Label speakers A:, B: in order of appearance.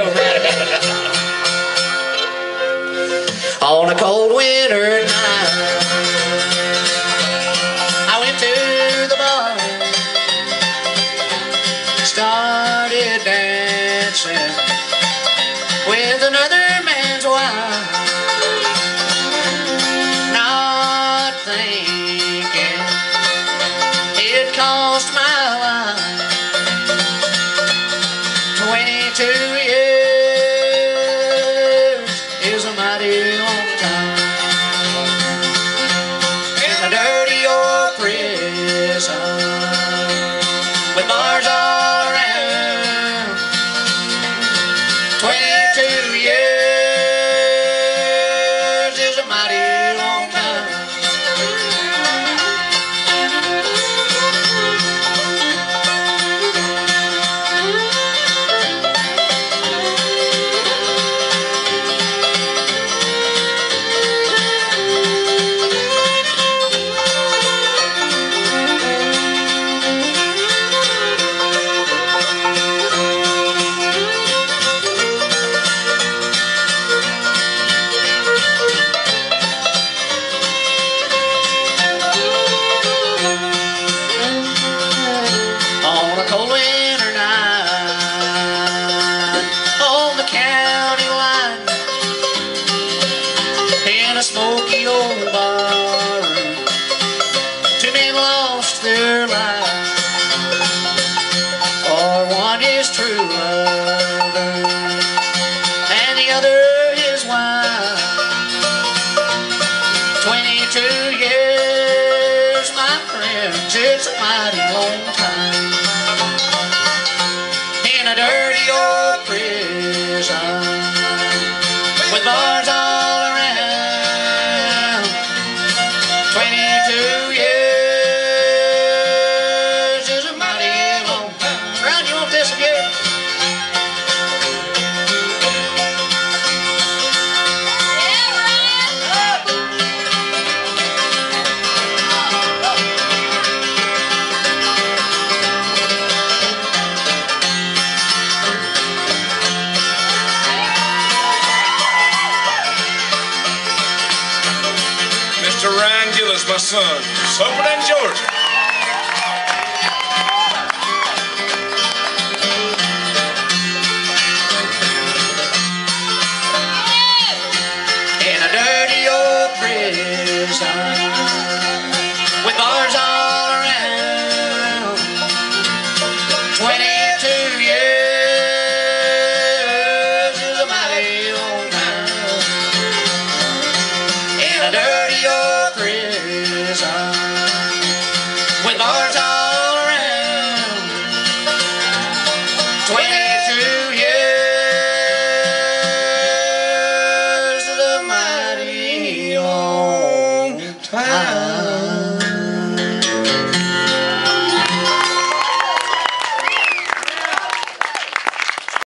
A: On a cold winter night, I went to the bar, started dancing with another man's wife, not thinking it cost my life. 22 years is a mighty long time in a dirty old prison with bars all around. 22 years is a mighty long time. On a cold winter night, on the county line, in a smoky old bar room, two men lost their lives, for one is true lover and the other his wife. 22 years, my friends, it's a mighty long time in a dirty old prison with bars all around. 22 years is a mighty long time. Ron, you want this again?
B: Mr. Ryan Gillis, my son, Soaping in Georgia.
A: In a dirty old prison with bars all around. 22 years is a mighty long time in a dirty old prison with bars all around. 22 years is a mighty long time.